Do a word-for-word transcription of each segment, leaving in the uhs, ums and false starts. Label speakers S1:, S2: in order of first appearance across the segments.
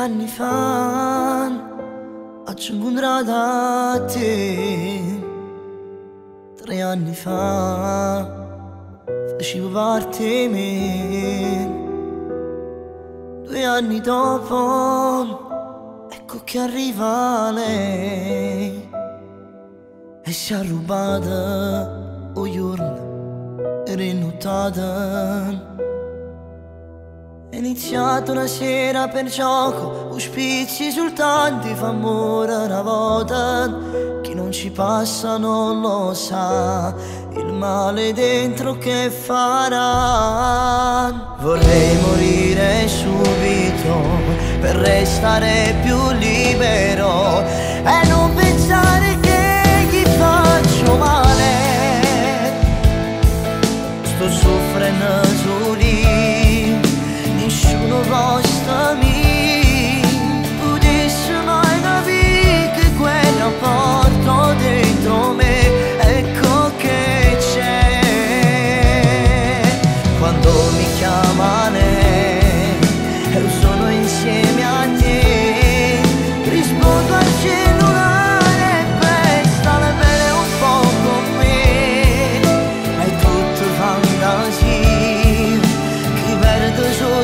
S1: anni fa ho incontrato a te. Tre anni fa facevo parte di me. Due anni dopo ecco che arriva lei e si è rubata o giorno e rinnottata. È iniziata una sera per gioco, auspici soltanto fa amore una volta. Chi non ci passa non lo sa, il male dentro che farà. Vorrei morire subito per restare più libero e non pensare che gli faccio male. Sto soffrendo soli, nessuno costa mi potesse mai capire che quel rapporto dentro me ecco che c'è. Quando mi chiama lei e io sono insieme a te, rispondo al cellulare e stare bene un po' con me. È tutto fantasia che perde solo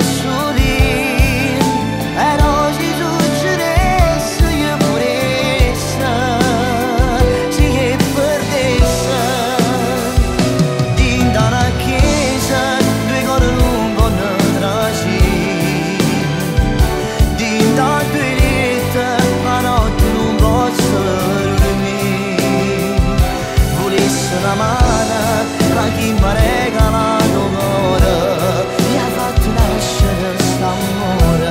S1: la mano a chi mi ha regalato l'ora, mi ha fatto nascere st'amore.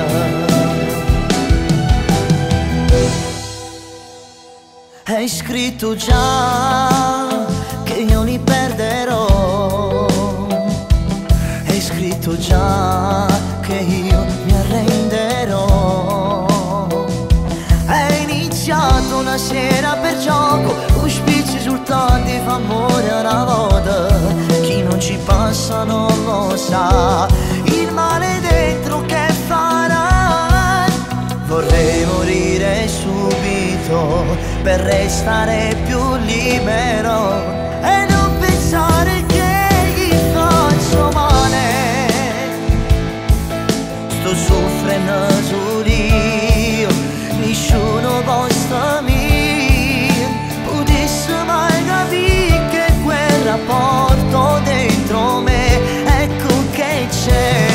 S1: Hai scritto già che io li perderò, hai scritto già che io mi arrenderò. Hai iniziato una sera per gioco, auspici soltanto fa amore una volta. Chi non ci passa non lo sa, il male dentro che farà. Vorrei morire subito per restare più libero e non pensare che gli faccio male. Sto soffrendo solo io, nessuno costa mi rapporto dentro me ecco che c'è.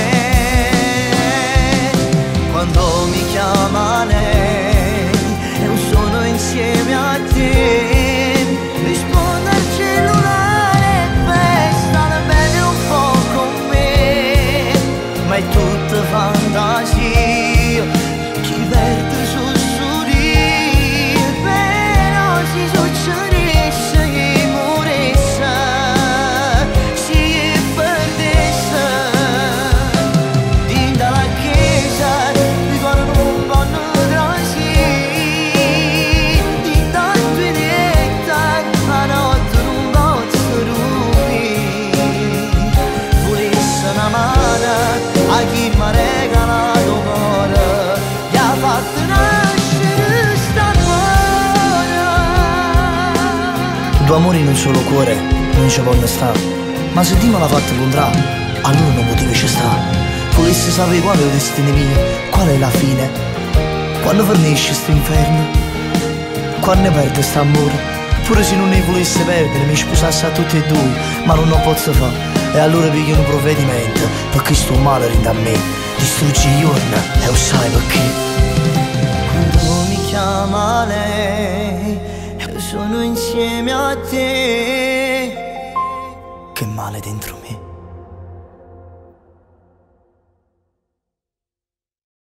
S1: Quando mi chiama lei e io sono insieme a te, rispondo al cellulare per stare bene un po' con me. Ma è tutta fantasia, chi verte sul sorriso, però si succede a chi mi ha regalato cuore, gli ha fatto nascere st'amore. Due amori in un solo cuore non ci voglio stare, ma se Dio me l'ha fatto incontrare, allora non motivo ci sta. Volessi sapere qual è il destino mio, qual è la fine, quando finisce sto inferno, quando perde st'amore. Pure se non ne volesse perdere, mi sposassi a tutti e due, ma non lo posso fare. E allora piglio un provvedimento, perché sto male rende a me, distruggi i giorni e lo sai perché. Quando mi chiama lei, io sono insieme a te, che male dentro me.